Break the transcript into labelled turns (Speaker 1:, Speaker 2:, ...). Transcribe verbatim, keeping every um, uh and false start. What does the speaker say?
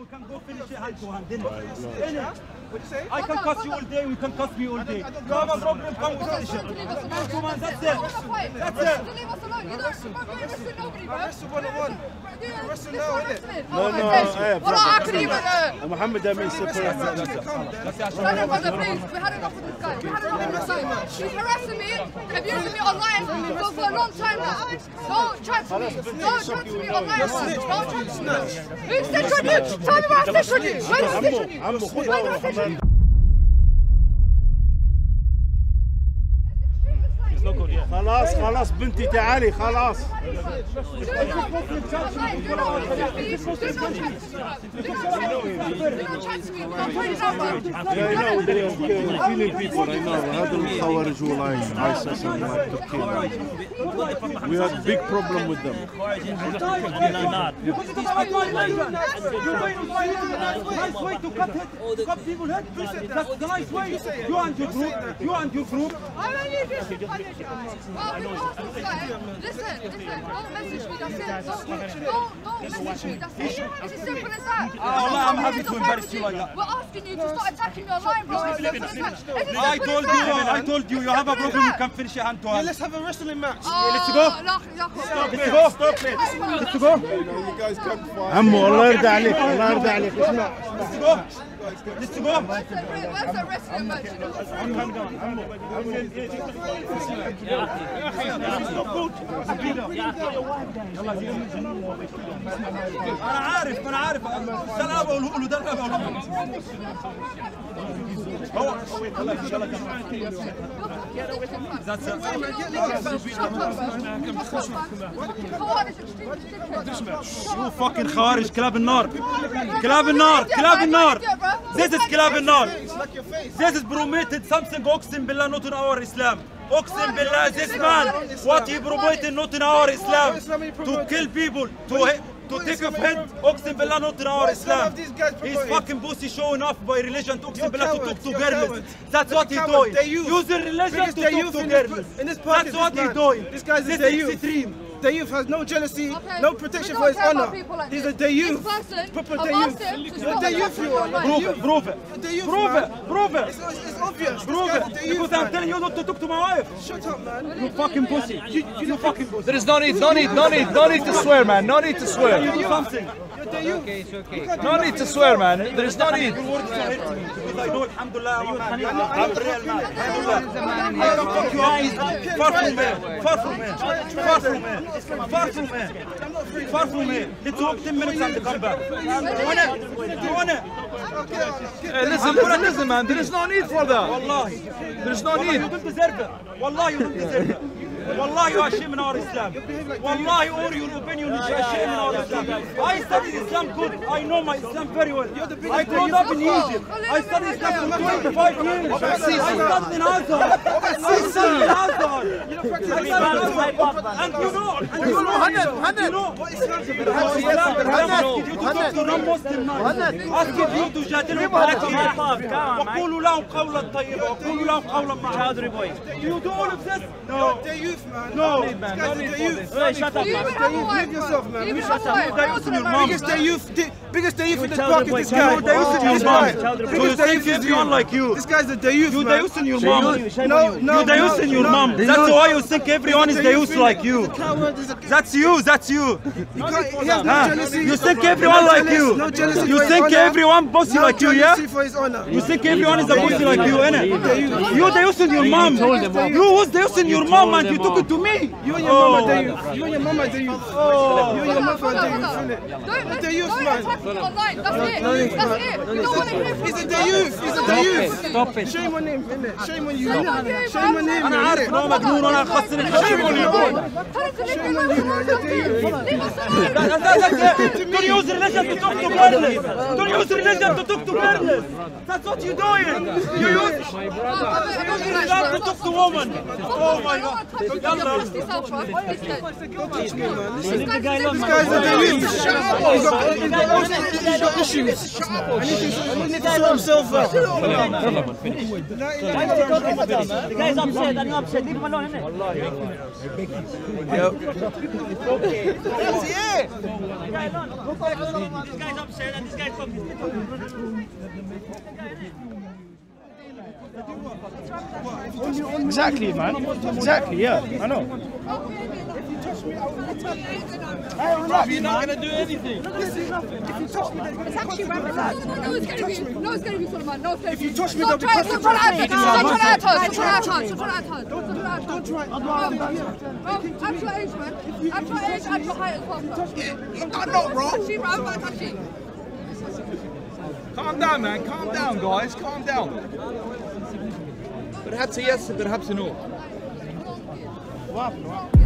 Speaker 1: we can go finish it hand to hand. What you say? I can cuss you all day, we can cuss me all day. You have a problem, come we finish it. Come on, that's it. That's it.
Speaker 2: Leave us alone. You don't wrestle nobody, bro.
Speaker 3: Wrestle one on one. Wrestle now, innit?
Speaker 4: No, no, hey, brother. Muhammad Amin separate.
Speaker 2: Brother, brother, please. We had enough of this guy. We had enough of this guy. He's harassing me, abusing me online for, for a long time now. Don't chat to me. Don't chat to me online. Don't chat to me. Who snitched on you? Tell me where I snitched on you. Where did I snitch on you? Where did I snitch on you?
Speaker 4: خلاص خلاص بنتي تعالي خلاص. killing people. I know. هذا الخوارج والله ISIS and like to kill. We had big problem with them.
Speaker 1: Nice way to cut head, cut people head. That's the nice way. You and your group, you and your group.
Speaker 2: Well, we asked this guy, listen, listen, don't message me, that's it. Don't, don't, don't message me, that's it. It's as simple as that.
Speaker 1: Oh, I'm happy to embarrass you like that.
Speaker 2: We're asking you to start attacking me online, bro. It's as simple as that.
Speaker 1: I told you, I told you, you have a problem, you can finish your hand to hand.
Speaker 3: Let's have a wrestling match.
Speaker 1: Let's go. Let's go. Stop it. Let's go.
Speaker 3: You guys come fight.
Speaker 4: عمو الله يرضى عليك الله يرضى عليك اسمع.
Speaker 1: Let's go. Let's go.
Speaker 2: Where's the wrestling match?
Speaker 1: أنا عارف أنا عارف ده اللي أنا بقوله له ده اللي أنا بقوله له هو شو فاكر خوارج كلاب النار كلاب النار كلاب النار This is كلاب النار This is promoted something أقسم بالله not in our Islam أقسم بالله this man what he promoted not in our Islam to kill people to to take a hit أقسم بالله not in our Islam he's fucking pussy showing off by religion أقسم بالله to talk to girls that's what he's doing using religion to talk to girls that's what he's doing
Speaker 3: this guy's a extreme the youth has no jealousy,
Speaker 2: okay.
Speaker 3: no protection for his honor.
Speaker 2: Like
Speaker 3: He's
Speaker 2: this.
Speaker 3: a youth.
Speaker 2: Proper
Speaker 3: youth. You're a youth, you are.
Speaker 1: Prove it, prove it. Prove it, prove it.
Speaker 3: It's, it's obvious.
Speaker 1: Prove it. Because I'm telling you not to talk to my wife.
Speaker 3: Shut up, man.
Speaker 1: You fucking pussy. You, you fucking pussy.
Speaker 5: There is no need, no need, no need, no need to swear, man. No need to swear.
Speaker 1: You do something.
Speaker 3: Okay, it's okay.
Speaker 5: No need to swear, man. There is no need.
Speaker 1: Because I know, alhamdulillah, I'm a man. I'm a real man. Alhamdulillah. I can fuck you up. Far from me. Far from me. Far from me. Far from me. Far from me. Let's walk ten minutes and come back. You want it? You want it?
Speaker 5: Hey, listen, listen, listen, man. There is no need for that.
Speaker 1: Wallahi.
Speaker 5: There is no
Speaker 1: You
Speaker 5: need.
Speaker 1: don't deserve it. Wallahi, you don't deserve it. Wallahi, you are shame in our Islam. Wallahi, all your opinion is a shame in our Islam. I studied Islam good. I know my Islam very well. I grew up in Egypt. I studied Islam for twenty-five years. I studied in Azhar. I studied in Azhar. And you know, and you know, you know, ask you to talk to non-Muslim now. Ask you to جادلوا بالكلام. وقولوا لهم قولا طيبا. وقولوا لهم قولا معروفا. You do all of this? No.
Speaker 3: Man.
Speaker 1: No,
Speaker 3: man. No need for this.
Speaker 2: Hey, shut up, man.
Speaker 3: Leave yourself, man.
Speaker 2: You shut up.
Speaker 3: Biggest day youth, biggest day youth in this park is this guy.
Speaker 1: This guy. Biggest day youth is everyone like you.
Speaker 3: This guy's the day youth,
Speaker 1: You
Speaker 3: man.
Speaker 1: Deus in your mom.
Speaker 3: No, no,
Speaker 1: You Deus in your mom. That's why you think everyone is Deus like you. That's you. That's you. You think everyone like you. You think everyone bossy like you, yeah? You think everyone is a bossy like you, innit? You Deus in your mom. You was Deus in your mom and you took it to me.
Speaker 3: You and your mama are the youth. You and your mama are the youth. You and your mother are the youth, innit? The youth, man.
Speaker 2: That's it. That's it. You don't want to hear from
Speaker 3: He's a the youth. He's a the youth. Stop it. Shame on him, innit? Shame on you. Shame on him.
Speaker 1: أنا عارف إن هو مجنون وأنا خسرني. Shame on you.
Speaker 3: Shame on you, man. You're the youth.
Speaker 1: Don't use religion to talk to girls. Don't use religion to talk to girls. That's what you're doing. You use religion to talk to women. Oh my God.
Speaker 3: This guy's a the youth. He's got issues. He needs to sort himself out.
Speaker 6: The guy's upset and you're upset. Leave him alone, innit?
Speaker 5: Okay.
Speaker 6: That's it. This guy's upset and this guy's
Speaker 3: Exactly, man. Exactly, yeah, I know.
Speaker 5: Bruv, you're not gonna do anything.
Speaker 2: It's actually Ramadan. No, it's gonna be. No, it's gonna be Sulayman. No, it's gonna be.
Speaker 3: If you touch me,
Speaker 2: Stop
Speaker 3: they'll be
Speaker 2: trying. Stop trying to add us. Stop trying to add us. Stop trying to add us. Stop trying to add us. Don't try. Bro, at your age, man. At your age, at your height as well.
Speaker 3: I'm not wrong.
Speaker 2: Touchy, bro. I'm touchy.
Speaker 5: Calm down, man. Calm down, guys. Calm down. برهبت يس برهبت نو.